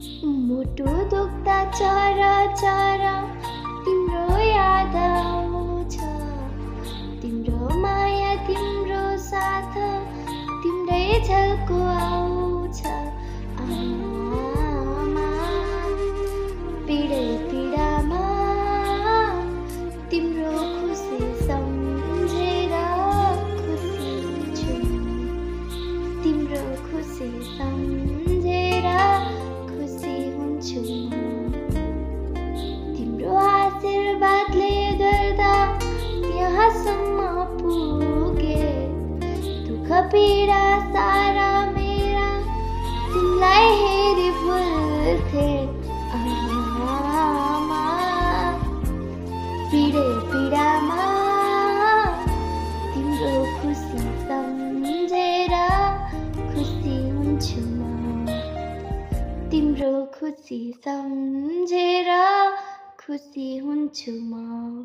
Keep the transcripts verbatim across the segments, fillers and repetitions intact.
मुटु दुख्दा चरा चरा तिम्रो याद आउँछ, तिम्रो माया तिम्रो साथ तिम्रै झल्को आउँछ। आमा पीडै पीडामा तिम्रो खुसी सम्झेर खुसी हुन्छु, तिम्रो खुसी सम्झेर खुसी हुन्छु। तिम्रो आशीर्वादले गर्दा यहाँसम्म पुगे, दुःख पीडा सारा मेरा तिमीलाई हेरी भुल्थे। आमा पीडै पीडामा तिम्रो खुसी सम्झेर खुसी हुन्छु म, तिम्रो खुसी सम्झेर खुसी हुन्छु म।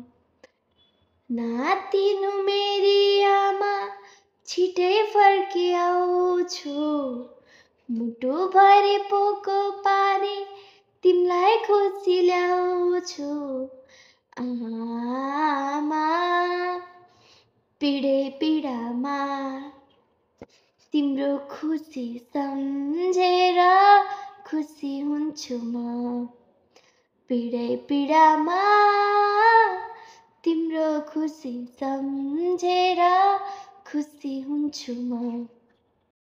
नातिनु मेरी आमा छिटै फर्किआउँछु, मुटुभरि पोको पारी तिमीलाई खुसी ल्याउँछु। आमा पीडै पीडामा तिम्रो खुसी सम्झेर खुसी हुन्छु म, पीडै पीडामा तिम्रो खुसी सम्झेर खुसी हुन्छु म।